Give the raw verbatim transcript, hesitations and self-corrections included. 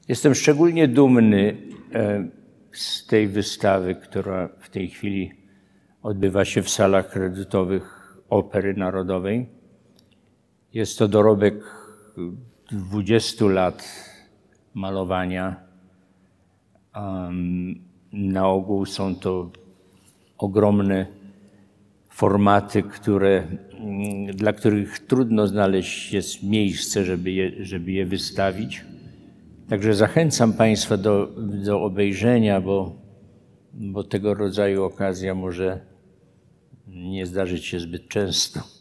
Jestem szczególnie dumny z tej wystawy, która w tej chwili odbywa się w salach kredytowych Opery Narodowej. Jest to dorobek dwudziestu lat malowania. Na ogół są to ogromne formaty, które, dla których trudno znaleźć jest miejsce, żeby je, żeby je wystawić. Także zachęcam Państwa do, do obejrzenia, bo, bo tego rodzaju okazja może nie zdarzyć się zbyt często.